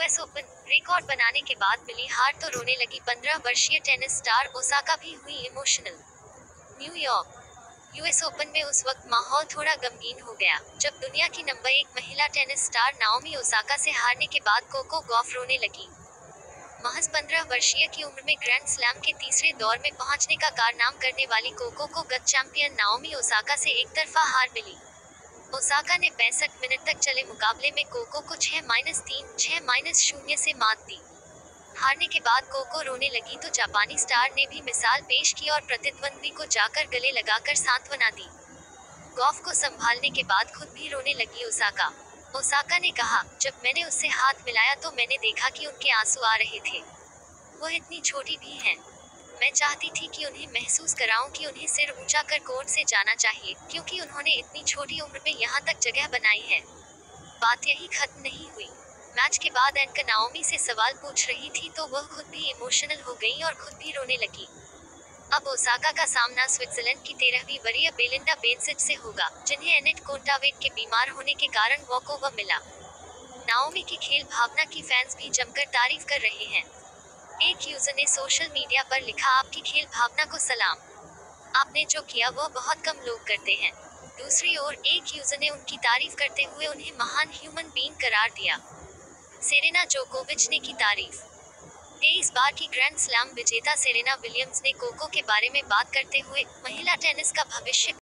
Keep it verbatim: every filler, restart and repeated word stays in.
US open record बनाने के बाद मिली हार तो रोने लगी पंद्रह वर्षीय टेनिस स्टार ओसाका भी हुई इमोशनल। न्यूयॉर्क यूएस ओपन में उस वक्त माहौल थोड़ा गमगीन हो गया जब दुनिया की नंबर एक महिला टेनिस स्टार नाओमी ओसाका से हारने के बाद कोको गॉफ रोने लगी। महज पंद्रह वर्षीय की उम्र में ग्रैंड स्लैम के तीसरे दौर में पहुंचने का कारनाम करने वाली कोको को गत चैंपियन नाओमी ओसाका से एक तरफा हार मिली। ओसाका ने पैंसठ मिनट तक चले मुकाबले में कोको को छह माइनस तीन छह माइनस शून्य से मात दी। हारने के बाद कोको रोने लगी तो जापानी स्टार ने भी मिसाल पेश की और प्रतिद्वंद्वी को जाकर गले लगाकर सांत्वना दी। गॉफ को संभालने के बाद खुद भी रोने लगी ओसाका। ओसाका ने कहा, जब मैंने उससे हाथ मिलाया तो मैंने देखा कि उनके आंसू आ रहे थे। वो इतनी छोटी भी हैं। मैं चाहती थी कि उन्हें महसूस कराऊं कि उन्हें सिर ऊंचा कर कोर्ट से जाना चाहिए क्योंकि उन्होंने इतनी छोटी उम्र में यहाँ तक जगह बनाई है। बात यही खत्म नहीं हुई। मैच के बाद एंकर नाओमी से सवाल पूछ रही थी तो वह खुद भी इमोशनल हो गई और खुद भी रोने लगी। अब ओसाका का सामना स्विट्जरलैंड की तेरहवीं वरीय बेलिंडा बेंसिच से होगा, जिन्हें एनेट कोंटावेट के बीमार होने के कारण वॉकओवर मिला। नाओमी की खेल भावना की फैंस भी जमकर तारीफ कर रहे हैं। एक यूजर ने सोशल मीडिया पर लिखा, आपकी खेल भावना को सलाम। आपने जो किया वो बहुत कम लोग करते हैं। दूसरी ओर एक यूजर ने उनकी तारीफ करते हुए उन्हें महान ह्यूमन बीइंग करार दिया। सेरेना जोकोविच ने की तारीफ। तेईस बार की ग्रैंड स्लैम विजेता सेरेना विलियम्स ने कोको के बारे में बात करते हुए महिला टेनिस का भविष्य